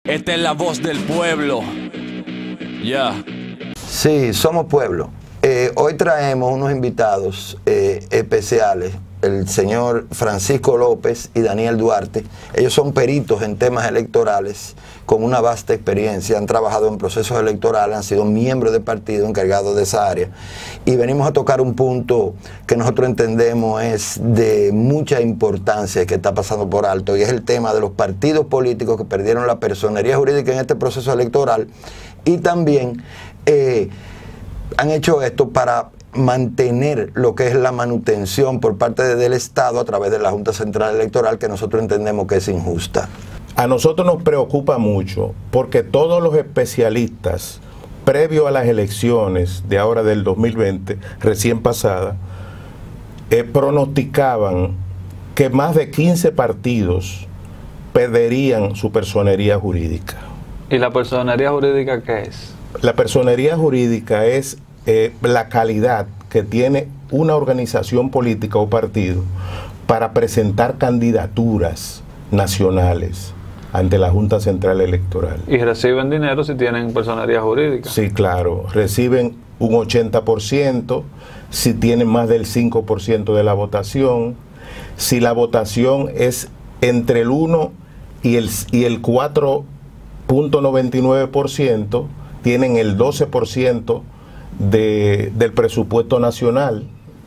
Esta es la voz del pueblo. Ya. Sí, somos pueblo. Hoy traemos unos invitados especiales, el señor Francisco López y Daniel Duarte. Ellos son peritos en temas electorales con una vasta experiencia, han trabajado en procesos electorales, han sido miembros de partido encargados de esa área. Y venimos a tocar un punto que nosotros entendemos es de mucha importancia y que está pasando por alto, y es el tema de los partidos políticos que perdieron la personería jurídica en este proceso electoral, y también han hecho esto para mantener lo que es la manutención por parte del Estado a través de la Junta Central Electoral, que nosotros entendemos que es injusta. A nosotros nos preocupa mucho porque todos los especialistas, previo a las elecciones de ahora del 2020, recién pasada, pronosticaban que más de 15 partidos perderían su personería jurídica. ¿Y la personería jurídica qué es? La personería jurídica es la calidad que tiene una organización política o partido para presentar candidaturas nacionales ante la Junta Central Electoral. ¿Y reciben dinero si tienen personería jurídica? Sí, claro. Reciben un 80% si tienen más del 5% de la votación. Si la votación es entre el 1 y el 4.99%, tienen el 12% del presupuesto nacional,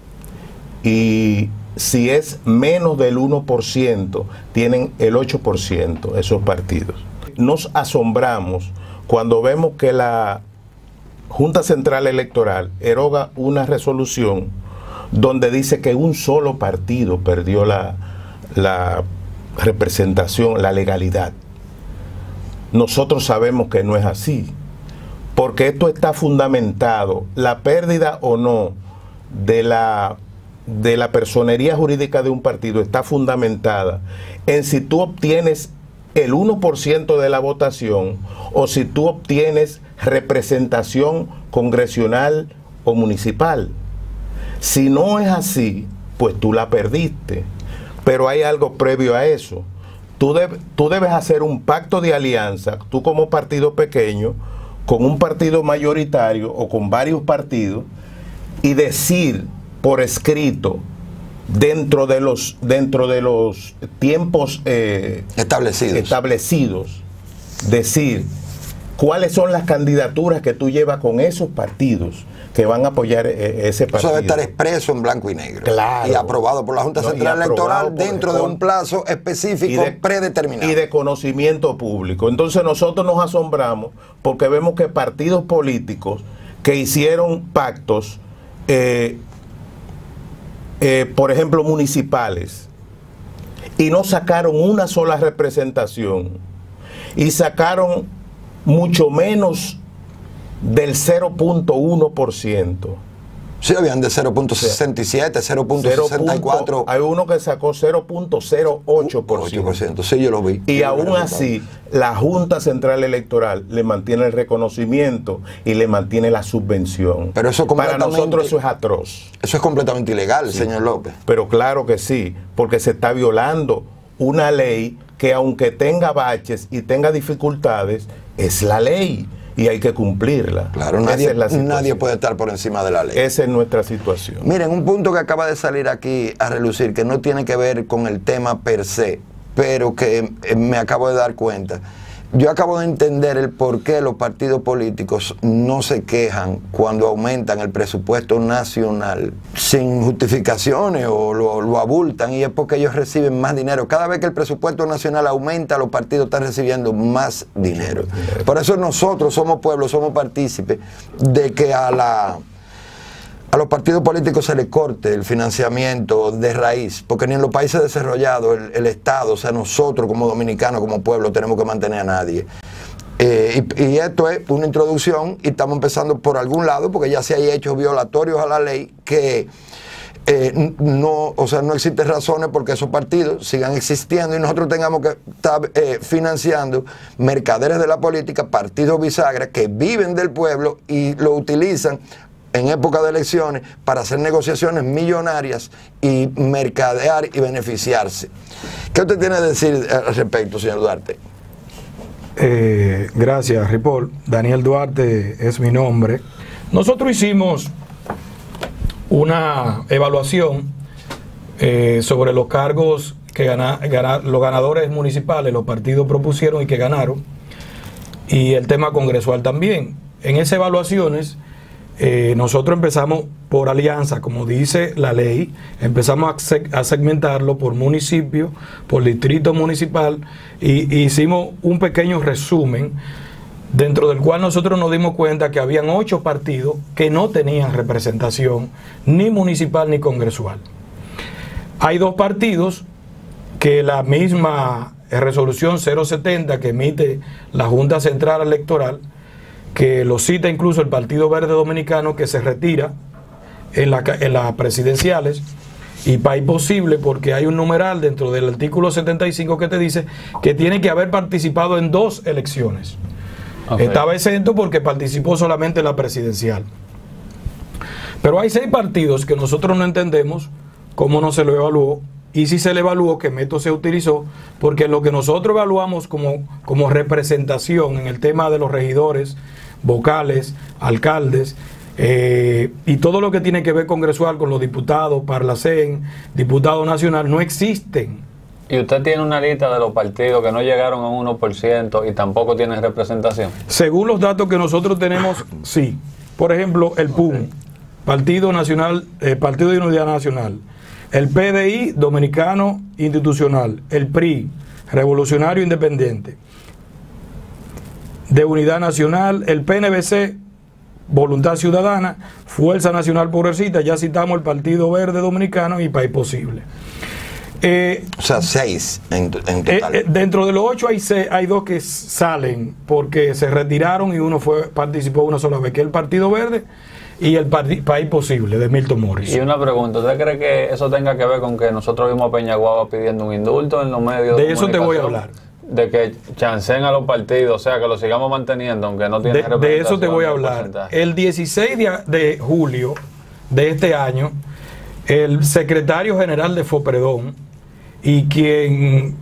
y si es menos del 1%, tienen el 8% esos partidos. Nos asombramos cuando vemos que la Junta Central Electoral eroga una resolución donde dice que un solo partido perdió la representación, la legalidad. Nosotros sabemos que no es así, porque esto está fundamentado, la pérdida o no de la personería jurídica de un partido está fundamentada en si tú obtienes el 1% de la votación o si tú obtienes representación congresional o municipal. Si no es así, pues tú la perdiste. Pero hay algo previo a eso. Tú debes hacer un pacto de alianza, tú como partido pequeño, con un partido mayoritario o con varios partidos, y decir por escrito, dentro de los tiempos establecidos, decir cuáles son las candidaturas que tú llevas con esos partidos que van a apoyar ese partido. Eso debe estar expreso en blanco y negro. Claro. Y aprobado por la Junta Central Electoral dentro de un plazo específico predeterminado. Y de conocimiento público. Entonces nosotros nos asombramos porque vemos que partidos políticos que hicieron pactos, por ejemplo, municipales, y no sacaron una sola representación, y sacaron mucho menos del 0.1%. Sí, habían de 0.67, 0.64. Hay uno que sacó 0.08%. Sí, yo lo vi. Y aún así, la Junta Central Electoral le mantiene el reconocimiento y le mantiene la subvención. Pero eso para nosotros eso es atroz. Eso es completamente ilegal, sí, señor López. Pero claro que sí, porque se está violando una ley que, aunque tenga baches y tenga dificultades, es la ley. Y hay que cumplirla. Claro, nadie puede estar por encima de la ley. Esa es nuestra situación. Miren, un punto que acaba de salir aquí a relucir, que no tiene que ver con el tema per se, pero que me acabo de dar cuenta. Yo acabo de entender el por qué los partidos políticos no se quejan cuando aumentan el presupuesto nacional sin justificaciones o lo abultan, y es porque ellos reciben más dinero. Cada vez que el presupuesto nacional aumenta, los partidos están recibiendo más dinero. Por eso nosotros somos pueblo, somos partícipes de que a los partidos políticos se les corte el financiamiento de raíz, porque ni en los países desarrollados el Estado, o sea, nosotros como dominicanos, como pueblo, tenemos que mantener a nadie. Y esto es una introducción, y estamos empezando por algún lado, porque ya se hay hechos violatorios a la ley que no existen razones porque esos partidos sigan existiendo y nosotros tengamos que estar financiando mercaderes de la política, partidos bisagras que viven del pueblo y lo utilizan en época de elecciones para hacer negociaciones millonarias y mercadear y beneficiarse. ¿Qué usted tiene que decir al respecto, señor Duarte? Gracias, Ripoll. Daniel Duarte es mi nombre. Nosotros hicimos una evaluación sobre los cargos que los ganadores municipales, los partidos propusieron y que ganaron, y el tema congresual también. En esas evaluaciones, nosotros empezamos por alianza, como dice la ley, empezamos a segmentarlo por municipio, por distrito municipal, y hicimos un pequeño resumen, dentro del cual nosotros nos dimos cuenta que habían 8 partidos que no tenían representación ni municipal ni congresual. Hay 2 partidos que la misma resolución 070 que emite la Junta Central Electoral, que lo cita incluso el Partido Verde Dominicano, que se retira en las presidenciales, y País Posible, porque hay un numeral dentro del artículo 75 que te dice que tiene que haber participado en 2 elecciones. Okay. Estaba exento porque participó solamente en la presidencial. Pero hay 6 partidos que nosotros no entendemos cómo no se lo evaluó, y si se le evaluó, qué método se utilizó, porque lo que nosotros evaluamos como representación en el tema de los regidores, vocales, alcaldes, y todo lo que tiene que ver congresual con los diputados, Parlacén, diputado nacional, no existen. ¿Y usted tiene una lista de los partidos que no llegaron a 1% y tampoco tienen representación? Según los datos que nosotros tenemos, sí. Por ejemplo, el PUN, Partido Nacional, Partido de Unidad Nacional, el PDI Dominicano Institucional, el PRI Revolucionario Independiente de Unidad Nacional, el PNVC Voluntad Ciudadana, Fuerza Nacional Progresista, ya citamos el Partido Verde Dominicano y País Posible. O sea, 6 en total. Dentro de los 8 hay 2 que salen porque se retiraron y uno participó una sola vez, que es el Partido Verde y el País Posible de Milton Morris. Y una pregunta, ¿usted cree que eso tenga que ver con que nosotros vimos a Peñaguaba pidiendo un indulto en los medios de eso te voy a hablar. De que chancen a los partidos, o sea, que lo sigamos manteniendo, aunque no tiene representación. De eso te voy a hablar. El 16 de julio de este año, el secretario general de Fopredón, y quien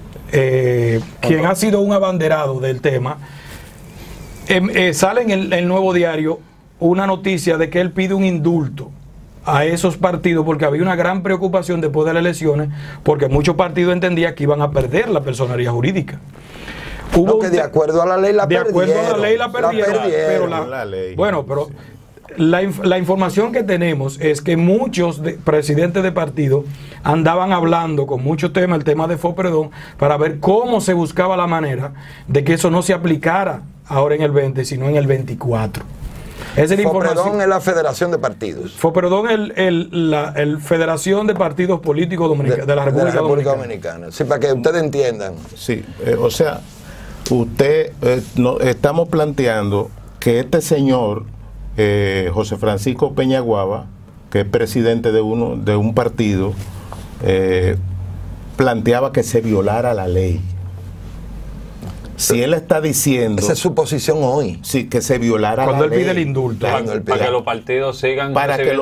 ha sido un abanderado del tema, sale en el Nuevo Diario una noticia de que él pide un indulto a esos partidos porque había una gran preocupación después de las elecciones, porque muchos partidos entendían que iban a perder la personería jurídica. Hubo que de acuerdo a la ley la perdieron. De acuerdo a la ley la perdieron. Bueno, pero la información que tenemos es que muchos presidentes de partido andaban hablando con muchos temas, el tema de Fopredón, para ver cómo se buscaba la manera de que eso no se aplicara ahora en el 20, sino en el 24. Fopredón es la Federación de Partidos. Fopredón es la Federación de Partidos Políticos de la República Dominicana. Sí, para que ustedes entiendan. Sí, o sea, estamos planteando que este señor, José Francisco Peñaguaba, que es presidente de un partido, planteaba que se violara la ley. Si él está diciendo... Esa es su posición hoy. Sí, que se violara cuando la ley. Él pide el indulto. Para que los partidos sigan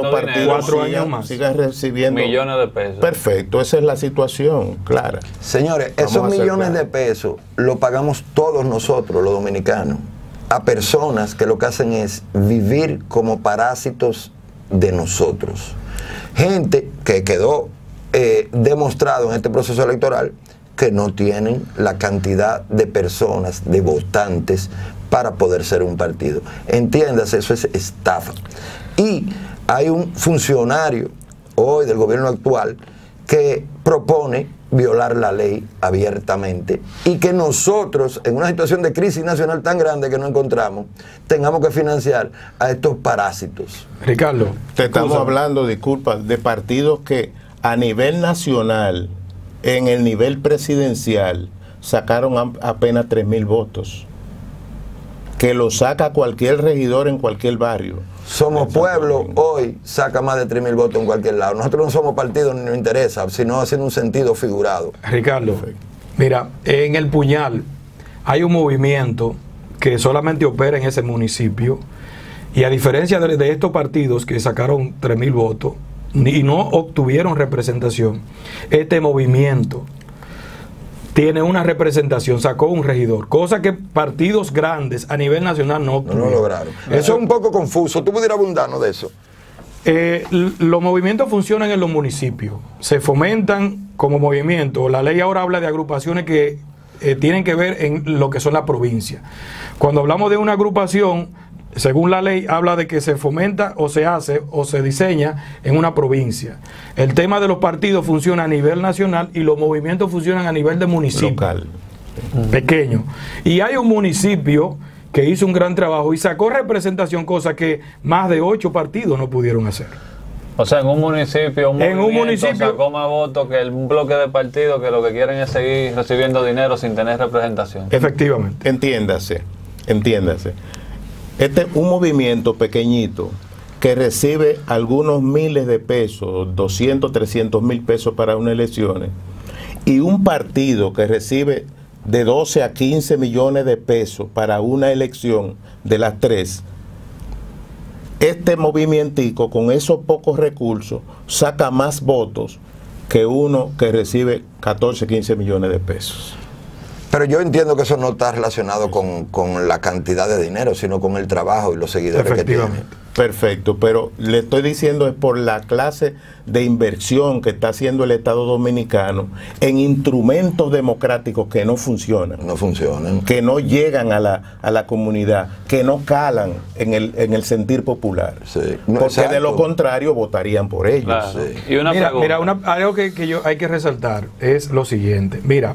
recibiendo millones de pesos. Perfecto, esa es la situación, clara. Señores, esos millones de pesos los pagamos todos nosotros, los dominicanos, a personas que lo que hacen es vivir como parásitos de nosotros. Gente que quedó demostrado en este proceso electoral que no tienen la cantidad de personas, de votantes, para poder ser un partido. Entiéndase, eso es estafa. Y hay un funcionario hoy del gobierno actual que propone violar la ley abiertamente y que nosotros, en una situación de crisis nacional tan grande que nos encontramos, tengamos que financiar a estos parásitos. Ricardo, te estamos hablando, disculpa, de partidos que a nivel nacional, en el nivel presidencial, sacaron apenas 3,000 votos, que lo saca cualquier regidor en cualquier barrio. Somos Pueblo, hoy saca más de 3,000 votos en cualquier lado. Nosotros no somos partido ni nos interesa, sino haciendo un sentido figurado. Ricardo, mira, en El Puñal hay un movimiento que solamente opera en ese municipio, y a diferencia de estos partidos que sacaron 3,000 votos y no obtuvieron representación, este movimiento tiene una representación, sacó un regidor, cosa que partidos grandes a nivel nacional no lograron. Eso es un poco confuso. ¿Tú pudieras abundarnos de eso? Los movimientos funcionan en los municipios, se fomentan como movimiento. La ley ahora habla de agrupaciones que tienen que ver en lo que son las provincias. Cuando hablamos de una agrupación, según la ley, habla de que se fomenta o se hace o se diseña en una provincia. El tema de los partidos funciona a nivel nacional y los movimientos funcionan a nivel de municipio local, pequeño. Y hay un municipio que hizo un gran trabajo y sacó representación, cosa que más de 8 partidos no pudieron hacer. O sea, en un municipio sacó más votos que un bloque de partidos que lo que quieren es seguir recibiendo dinero sin tener representación. Efectivamente. Entiéndase. Este es un movimiento pequeñito que recibe algunos miles de pesos, 200, 300 mil pesos para unas elecciones, y un partido que recibe de 12 a 15 millones de pesos para una elección de las 3. Este movimientico con esos pocos recursos saca más votos que uno que recibe 14, 15 millones de pesos. Pero yo entiendo que eso no está relacionado con la cantidad de dinero, sino con el trabajo y los seguidores que tiene. Perfecto, pero le estoy diciendo es por la clase de inversión que está haciendo el Estado Dominicano en instrumentos democráticos que no funcionan. No funcionan. Que no llegan a la comunidad, que no calan en el sentir popular. Sí. Porque Exacto. de lo contrario votarían por ellos. Claro. Sí. Y una pregunta. Algo que hay que resaltar es lo siguiente. Mira,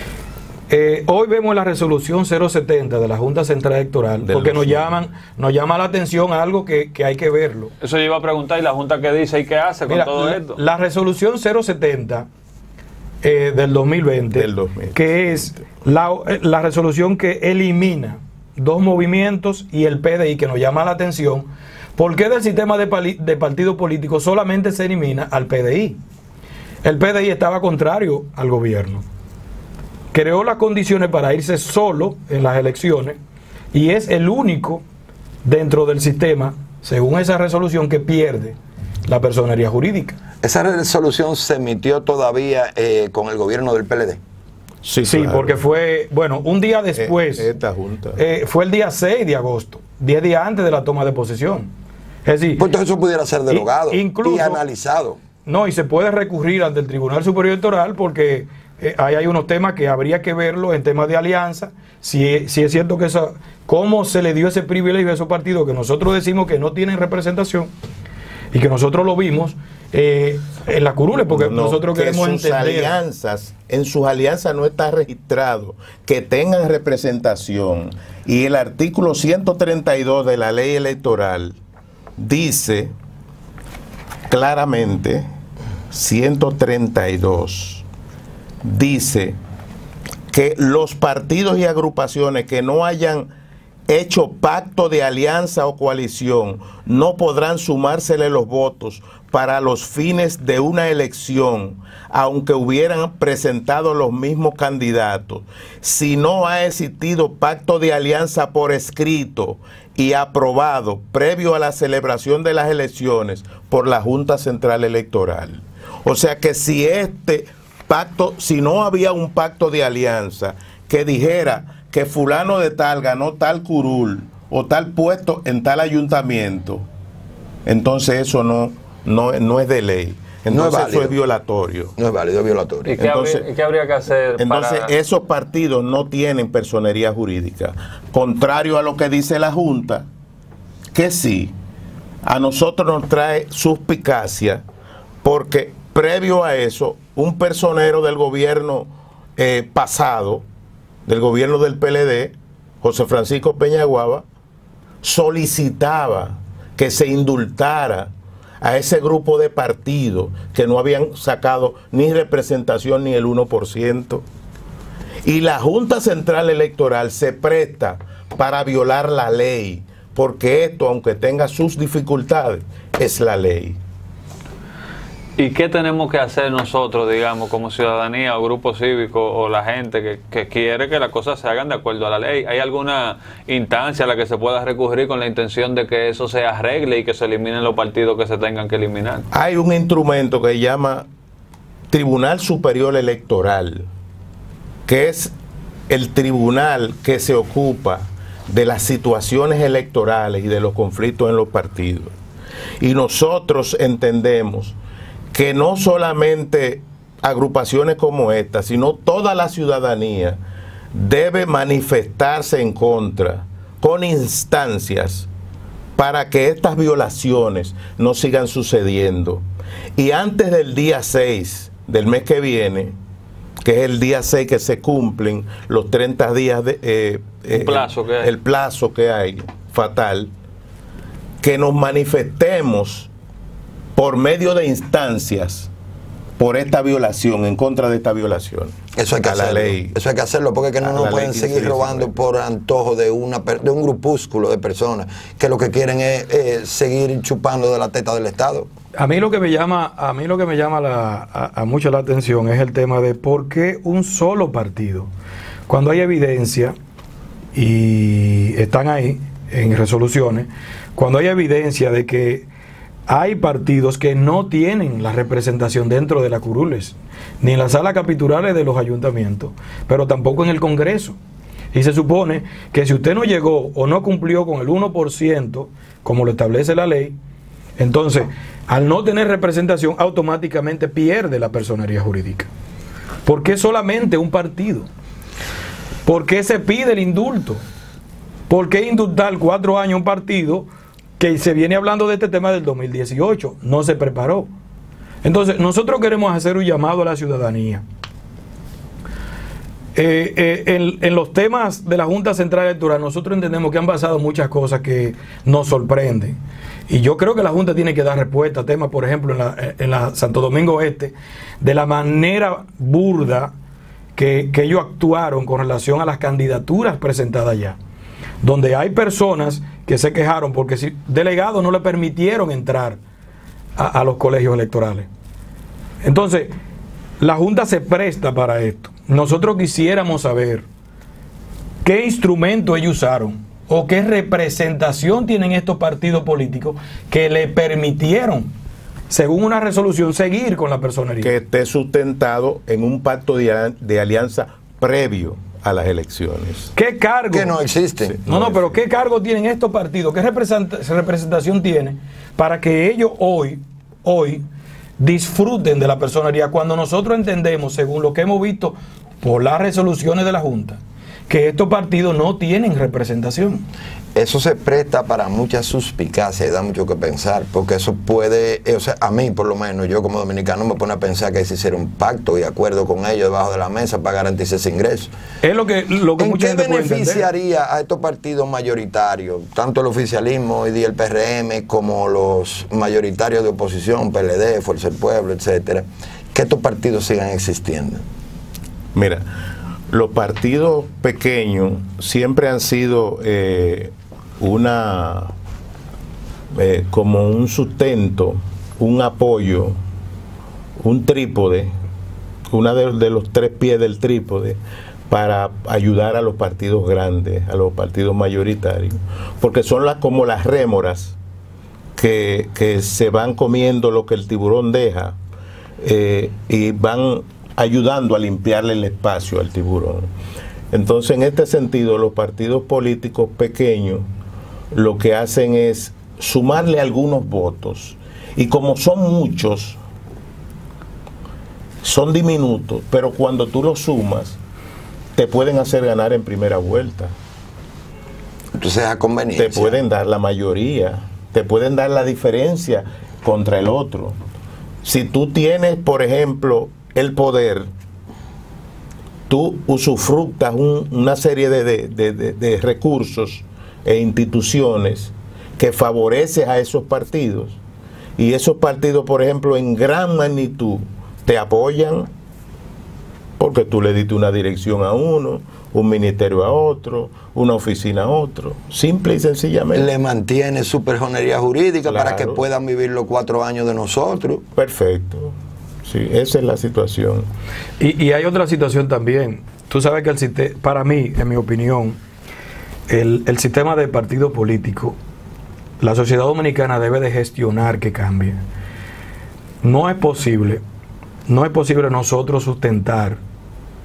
hoy vemos la resolución 070 de la Junta Central Electoral, porque nos llama la atención algo que hay que verlo. Eso yo iba a preguntar, ¿y la Junta qué dice y qué hace con todo esto? La resolución 070 del 2020, que es la resolución que elimina 2 movimientos y el PDI, que nos llama la atención, porque del sistema de partido político solamente se elimina al PDI. El PDI estaba contrario al gobierno. Creó las condiciones para irse solo en las elecciones y es el único dentro del sistema, según esa resolución, que pierde la personería jurídica. ¿Esa resolución se emitió todavía con el gobierno del PLD? Sí, claro. Porque fue, un día después, esta junta. Fue el día 6 de agosto, 10 días antes de la toma de posesión. Es decir, pues entonces eso pudiera ser derogado incluso, y analizado. No, y se puede recurrir ante el Tribunal Superior Electoral porque ahí hay unos temas que habría que verlo en temas de alianza, si es cierto que cómo se le dio ese privilegio a esos partidos que nosotros decimos que no tienen representación y que nosotros lo vimos en la curule, porque nosotros queremos entender. En sus alianzas no está registrado que tengan representación, y el artículo 132 de la ley electoral dice claramente, 132 dice que los partidos y agrupaciones que no hayan hecho pacto de alianza o coalición no podrán sumársele los votos para los fines de una elección, aunque hubieran presentado los mismos candidatos, si no ha existido pacto de alianza por escrito y aprobado previo a la celebración de las elecciones por la Junta Central Electoral. O sea que si si no había un pacto de alianza que dijera que fulano de tal ganó tal curul o tal puesto en tal ayuntamiento, entonces eso no es de ley. Entonces eso es violatorio. No es válido, es violatorio. ¿Y qué habría que hacer? Entonces esos partidos no tienen personería jurídica. Contrario a lo que dice la Junta, que sí, a nosotros nos trae suspicacia, porque previo a eso, un personero del gobierno pasado, del gobierno del PLD, José Francisco Peñaguaba, solicitaba que se indultara a ese grupo de partidos que no habían sacado ni representación ni el 1%. Y la Junta Central Electoral se presta para violar la ley, porque esto, aunque tenga sus dificultades, es la ley. ¿Y qué tenemos que hacer nosotros, digamos, como ciudadanía o grupo cívico o la gente que quiere que las cosas se hagan de acuerdo a la ley? ¿Hay alguna instancia a la que se pueda recurrir con la intención de que eso se arregle y que se eliminen los partidos que se tengan que eliminar? Hay un instrumento que se llama Tribunal Superior Electoral, que es el tribunal que se ocupa de las situaciones electorales y de los conflictos en los partidos. Y nosotros entendemos que no solamente agrupaciones como esta, sino toda la ciudadanía debe manifestarse en contra con instancias para que estas violaciones no sigan sucediendo. Y antes del día 6 del mes que viene, que es el día 6 que se cumplen los 30 días de el plazo que hay fatal, que nos manifestemos por medio de instancias por esta violación, en contra de esta violación. Eso hay que hacerlo. Ley, eso hay que hacerlo, porque que no nos pueden seguir robando por antojo de un grupúsculo de personas que lo que quieren es seguir chupando de la teta del Estado. A mí lo que me llama mucho la atención es el tema de por qué un solo partido, cuando hay evidencia, y están ahí en resoluciones, cuando hay evidencia de que hay partidos que no tienen la representación dentro de la curules, ni en las salas capitulares de los ayuntamientos, pero tampoco en el Congreso. Y se supone que si usted no llegó o no cumplió con el 1%, como lo establece la ley, entonces, al no tener representación, automáticamente pierde la personería jurídica. ¿Por qué solamente un partido? ¿Por qué se pide el indulto? ¿Por qué indultar 4 años un partido que se viene hablando de este tema del 2018? No se preparó. Entonces, nosotros queremos hacer un llamado a la ciudadanía. En los temas de la Junta Central Electoral, nosotros entendemos que han pasado muchas cosas que nos sorprenden. Y yo creo que la Junta tiene que dar respuesta a temas, por ejemplo, en la Santo Domingo Este, de la manera burda que ellos actuaron con relación a las candidaturas presentadas ya, donde hay personas que se quejaron porque si delegados no le permitieron entrar a los colegios electorales. Entonces, la Junta se presta para esto. Nosotros quisiéramos saber qué instrumento ellos usaron o qué representación tienen estos partidos políticos que le permitieron, según una resolución, seguir con la personería. Que esté sustentado en un pacto de alianza previo a las elecciones. ¿Qué cargo? Que no existe. Sí, pero ¿qué cargo tienen estos partidos? ¿Qué representación tiene para que ellos hoy disfruten de la personería, cuando nosotros entendemos, según lo que hemos visto por las resoluciones de la Junta, que estos partidos no tienen representación? Eso se presta para mucha suspicacia y da mucho que pensar, porque eso puede, o sea, a mí por lo menos, yo como dominicano me pone a pensar que se hiciera un pacto y acuerdo con ellos debajo de la mesa para garantizar ese ingreso. Es lo que ¿En qué beneficiaría a estos partidos mayoritarios, tanto el oficialismo y el PRM como los mayoritarios de oposición, PLD, Fuerza del Pueblo, etcétera, que estos partidos sigan existiendo? Mira, los partidos pequeños siempre han sido como un sustento, un apoyo, un trípode, una de los 3 pies del trípode para ayudar a los partidos grandes, a los partidos mayoritarios, porque son como las rémoras que se van comiendo lo que el tiburón deja y van ayudando a limpiarle el espacio al tiburón. Entonces, en este sentido, los partidos políticos pequeños lo que hacen es sumarle algunos votos, y como son muchos, son diminutos, pero cuando tú los sumas te pueden hacer ganar en primera vuelta. Entonces, a conveniencia. Te pueden dar la mayoría, te pueden dar la diferencia contra el otro. Si tú tienes, por ejemplo, el poder, tú usufructas una serie de recursos e instituciones que favoreces a esos partidos, y esos partidos, por ejemplo, en gran magnitud te apoyan porque tú le diste una dirección a uno, un ministerio a otro, una oficina a otro, simple y sencillamente. Le mantiene su personería jurídica, claro, para que puedan vivir los 4 años de nosotros. Perfecto. Sí, esa es la situación. Y hay otra situación también. Tú sabes que para mí, en mi opinión, el sistema de partido político, la sociedad dominicana debe de gestionar que cambie. No es posible nosotros sustentar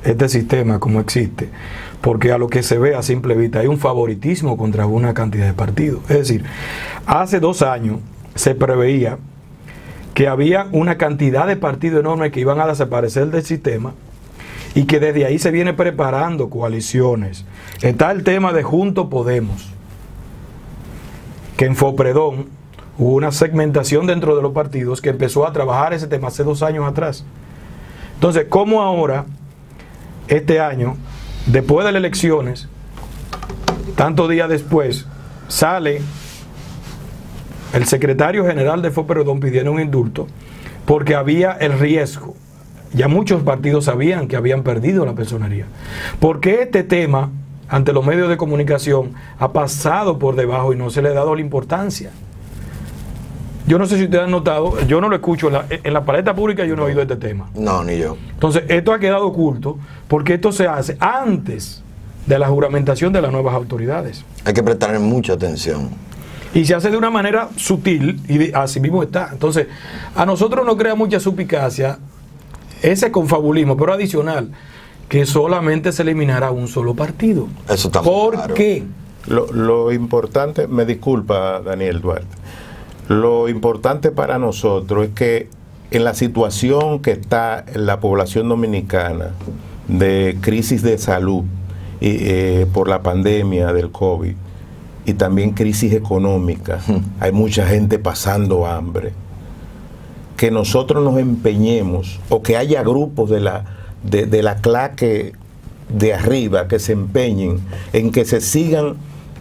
este sistema como existe, porque a lo que se ve a simple vista hay un favoritismo contra una cantidad de partidos. Es decir, hace 2 años se preveía que había una cantidad de partidos enormes que iban a desaparecer del sistema y que desde ahí se viene preparando coaliciones. Está el tema de Juntos Podemos, que en Fopredón hubo una segmentación dentro de los partidos que empezó a trabajar ese tema hace 2 años atrás. Entonces, ¿cómo ahora, este año, después de las elecciones, tantos días después, sale el secretario general de Fopredón pidiendo un indulto porque había el riesgo? Ya muchos partidos sabían que habían perdido la personería. Porque este tema, ante los medios de comunicación, ha pasado por debajo y no se le ha dado la importancia. Yo no sé si ustedes han notado, yo no lo escucho, en la palestra pública yo no he oído este tema. No, ni yo. Entonces, esto ha quedado oculto porque esto se hace antes de la juramentación de las nuevas autoridades. Hay que prestarle mucha atención. Y se hace de una manera sutil y así mismo está. Entonces, a nosotros nos crea mucha suspicacia ese confabulismo, pero adicional, que solamente se eliminará un solo partido. Eso está muy ¿Por claro. qué? Lo importante, me disculpa Daniel Duarte, lo importante para nosotros es que en la situación que está en la población dominicana de crisis de salud por la pandemia del COVID y también crisis económica, hay mucha gente pasando hambre, que nosotros nos empeñemos o que haya grupos de la claque de arriba que se empeñen en que se sigan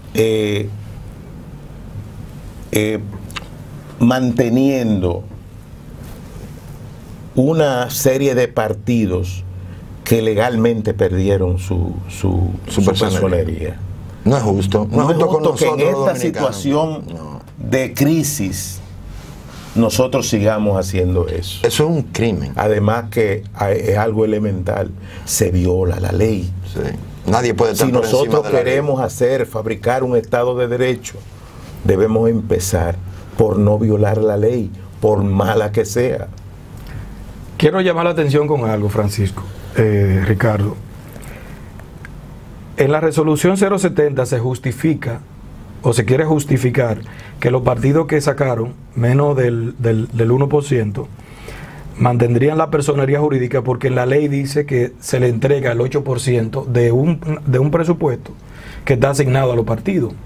manteniendo una serie de partidos que legalmente perdieron su personería. No es justo. No es justo con justo que en nosotros, esta los situación dominicanos. de crisis nosotros sigamos haciendo eso. Eso es un crimen. Además que es algo elemental, se viola la ley. Sí. Nadie puede estar Si por encima nosotros de la ley. queremos fabricar un Estado de Derecho, debemos empezar por no violar la ley, por mala que sea. Quiero llamar la atención con algo, Francisco, Ricardo. En la resolución 070 se justifica, o se quiere justificar, que los partidos que sacaron menos del 1% mantendrían la personería jurídica porque la ley dice que se le entrega el 8% de un presupuesto que está asignado a los partidos.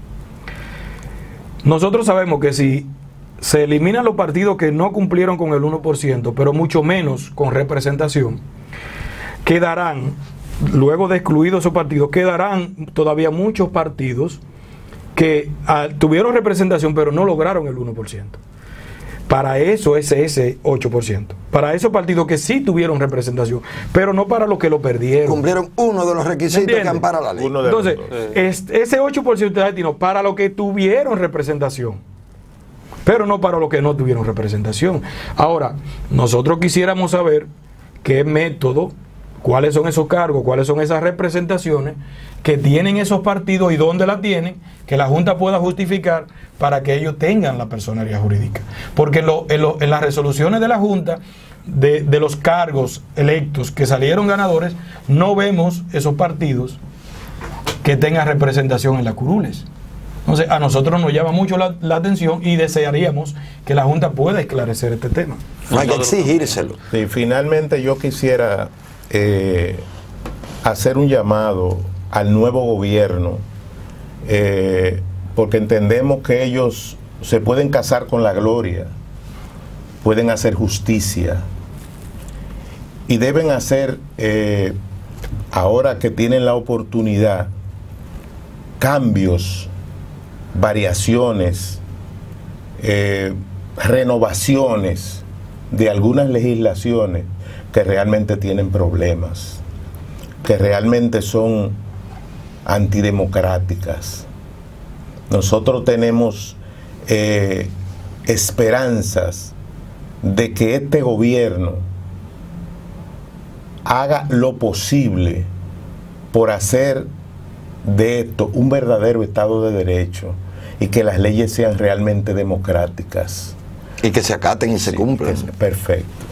Nosotros sabemos que si se eliminan los partidos que no cumplieron con el 1%, pero mucho menos con representación, quedarán, luego de excluidos esos partidos, quedarán todavía muchos partidos que tuvieron representación pero no lograron el 1%. Para eso es ese 8%. Para esos partidos que sí tuvieron representación, pero no para los que lo perdieron. Cumplieron uno de los requisitos que ¿Entiendes? ampara la ley. Entonces, ese 8% está destinado para los que tuvieron representación, pero no para los que no tuvieron representación. Ahora, nosotros quisiéramos saber qué método, cuáles son esos cargos, cuáles son esas representaciones que tienen esos partidos y dónde la tienen, que la Junta pueda justificar para que ellos tengan la personería jurídica. Porque en las resoluciones de la Junta, de los cargos electos que salieron ganadores, no vemos esos partidos que tengan representación en las curules. Entonces, a nosotros nos llama mucho la atención y desearíamos que la Junta pueda esclarecer este tema. No hay que exigírselo. Y finalmente yo quisiera hacer un llamado al nuevo gobierno, porque entendemos que ellos se pueden casar con la gloria, pueden hacer justicia y deben hacer, ahora que tienen la oportunidad, cambios, variaciones, renovaciones de algunas legislaciones que realmente tienen problemas, que realmente son antidemocráticas. Nosotros tenemos esperanzas de que este gobierno haga lo posible por hacer de esto un verdadero Estado de Derecho y que las leyes sean realmente democráticas. Y que se acaten y se cumplan. Perfecto.